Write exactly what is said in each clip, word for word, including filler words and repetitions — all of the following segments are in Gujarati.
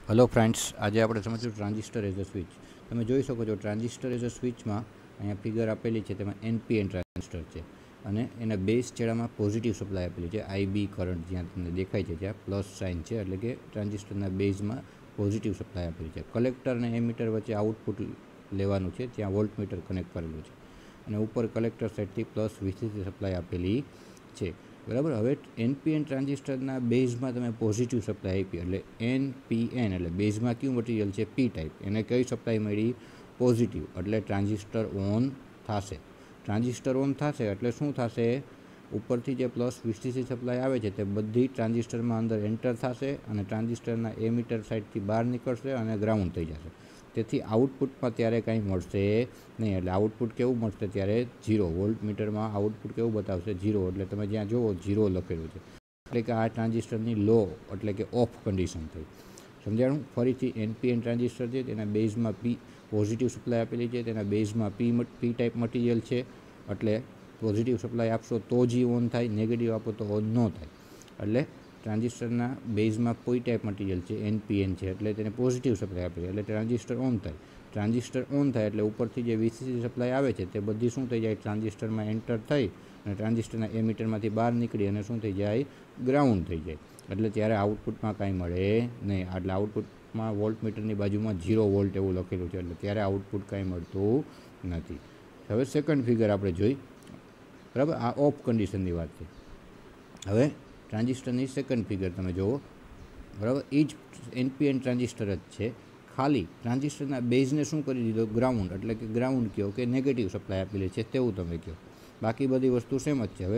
हेलो फ्रेंड्स, आज आप समझो ट्रांजिस्टर एज अ स्विच। તમે જોઈ શકો છો ટ્રાન્ઝિસ્ટર એઝ અ સ્વિચમાં અહીંયા ફિગર આપેલી છે, તેમાં એનપીએન ટ્રાન્ઝિસ્ટર છે અને એના બેઝ છેડામાં પોઝિટિવ સપ્લાય આપેલી છે. આઈબી કરંટ જ્યાં તમને દેખાય છે ત્યાં પ્લસ સાઇન છે, એટલે કે ટ્રાન્ઝિસ્ટરના બેઝમાં પોઝિટિવ સપ્લાય આપેલી છે. કલેક્ટર અને એમીટર વચ્ચે આઉટપુટ લેવાનું છે, ત્યાં વોલ્ટમીટર કનેક્ટ કરેલું છે અને ઉપર કલેક્ટર સાઇડથી પ્લસ વીસીસી સપ્લાય આપેલી છે. બરાબર. હવે એનપીએન ટ્રાન્ઝિસ્ટરના બેઝમાં તમે પોઝિટિવ સપ્લાય આપી એટલે એનપીએન એટલે બેઝમાં કયું મટીરિયલ છે? P type. એને કઈ સપ્લાય મળી? પોઝિટિવ. એટલે ટ્રાન્ઝિસ્ટર ઓન થશે. ટ્રાન્ઝિસ્ટર ઓન થશે એટલે શું થશે? ઉપરથી જે પ્લસ વીસીસી સપ્લાય આવે છે તે બધી ટ્રાન્ઝિસ્ટરમાં અંદર એન્ટર થશે અને ટ્રાન્ઝિસ્ટરના એમીટર સાઇડથી બહાર નીકળશે અને ગ્રાઉન્ડ થઈ જશે. તેથી આઉટપુટમાં ત્યારે કાંઈ મળશે નહીં. એટલે આઉટપુટ કેવું મળશે ત્યારે? ઝીરો. વોલ્ટમીટરમાં આઉટપુટ કેવું બતાવશે? ઝીરો. એટલે તમે જ્યાં જુઓ ઝીરો લખેલું છે, એટલે કે આ ટ્રાન્ઝિસ્ટરની લો એટલે કે ઓફ કન્ડિશન થઈ. સમજાણું? ફરીથી એનપીએન ટ્રાન્ઝિસ્ટર છે, તેના બેઝમાં પી પોઝિટિવ સપ્લાય આપેલી છે, તેના બેઝમાં પી પી ટાઈપ મટીરિયલ છે, એટલે પોઝિટિવ સપ્લાય આપશો તો જ ઓન થાય, નેગેટિવ આપો તો ઓન ન થાય. એટલે ટ્રાન્ઝિસ્ટરના બેઝમાં કોઈ ટાઈપ મટીરિયલ છે, એનપીએન છે, એટલે તેને પોઝિટિવ સપ્લાય આપે એટલે ટ્રાન્ઝિસ્ટર ઓન થાય. ટ્રાન્ઝિસ્ટર ઓન થાય એટલે ઉપરથી જે વીસીસી સપ્લાય આવે છે તે બધી શું થઈ જાય? ટ્રાન્ઝિસ્ટરમાં એન્ટર થઈ અને ટ્રાન્ઝિસ્ટરના એમીટરમાંથી બહાર નીકળી અને શું થઈ જાય? ગ્રાઉન્ડ થઈ જાય. એટલે ત્યારે આઉટપુટમાં કાંઈ મળે નહીં. એટલે આઉટપુટમાં વોલ્ટમીટરની બાજુમાં ઝીરો વોલ્ટ એવું લખેલું છે, એટલે ત્યારે આઉટપુટ કાંઈ મળતું નથી. હવે સેકન્ડ ફિગર આપણે જોઈ. બરાબર. આ ઓફ કન્ડિશનની વાત છે. હવે ટ્રાન્ઝિસ્ટરની સેકન્ડ ફિગર તમે જુઓ. બરાબર. એ જ એનપીએન ટ્રાન્ઝિસ્ટર જ છે, ખાલી ટ્રાન્ઝિસ્ટરના બેઝને શું કરી દીધો? ગ્રાઉન્ડ. એટલે કે ગ્રાઉન્ડ કહો કે નેગેટિવ સપ્લાય આપેલી છે તેવું તમે કહો. બાકી બધી વસ્તુ સેમ જ છે. હવે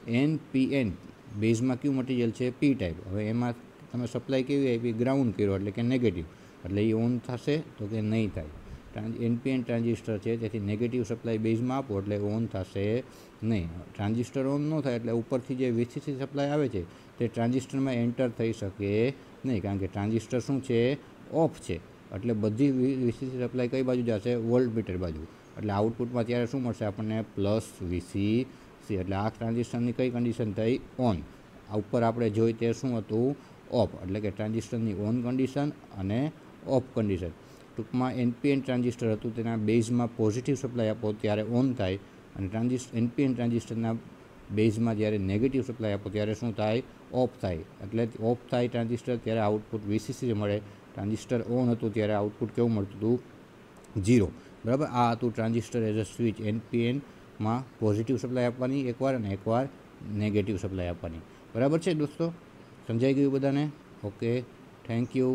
એનપીએન બેઝમાં કયું મટીરિયલ છે? P type. હવે એમાં તમે સપ્લાય કેવી આપી? ગ્રાઉન્ડ કર્યો એટલે કે નેગેટિવ. એટલે એ ઓન થશે તો કે નહીં થાય. એનપીએન ટ્રાન્ઝિસ્ટર છે, તેથી નેગેટિવ સપ્લાય બેઝમાં આપો એટલે ઓન થશે નહીં. ટ્રાન્ઝિસ્ટર ઓન ન થાય એટલે ઉપરથી જે વીસીસી સપ્લાય આવે છે તે ટ્રાન્ઝિસ્ટરમાં એન્ટર થઈ શકે નહીં, કારણ કે ટ્રાન્ઝિસ્ટર શું છે? ઓફ છે. એટલે બધી વીસીસી સપ્લાય કઈ બાજુ જશે? વોલ્ટમીટર બાજુ. એટલે આઉટપુટમાં ત્યારે શું મળશે આપણને? Plus VCC. એટલે આ ટ્રાન્ઝિસ્ટરની કઈ કન્ડિશન થઈ? ઓન. આ ઉપર આપણે જોઈ તે શું હતું? ઓફ. એટલે કે ટ્રાન્ઝિસ્ટરની ઓન કન્ડિશન અને ઓફ કન્ડિશન. ટૂંકમાં એનપીએન ટ્રાન્ઝિસ્ટર હતું, તેના બેઝમાં પોઝિટિવ સપ્લાય આપો ત્યારે ઓન થાય અને ટ્રાન્ઝિસ્ટર એનપીએન ટ્રાન્ઝિસ્ટરના બેઝમાં જ્યારે નેગેટિવ સપ્લાય આપો ત્યારે શું થાય? ઓફ થાય. એટલે ઓફ થાય ટ્રાન્ઝિસ્ટર ત્યારે આઉટપુટ વીસીસી મળે. ટ્રાન્ઝિસ્ટર ઓન હતું ત્યારે આઉટપુટ કેવું મળતું હતું? ઝીરો. બરાબર. આ હતું ટ્રાન્ઝિસ્ટર એઝ અ સ્વિચ. એનપીએનમાં પોઝિટિવ સપ્લાય આપવાની એકવાર અને એકવાર નેગેટિવ સપ્લાય આપવાની. બરાબર છે દોસ્તો? સમજાઈ ગયું બધાને? Okay, thank you.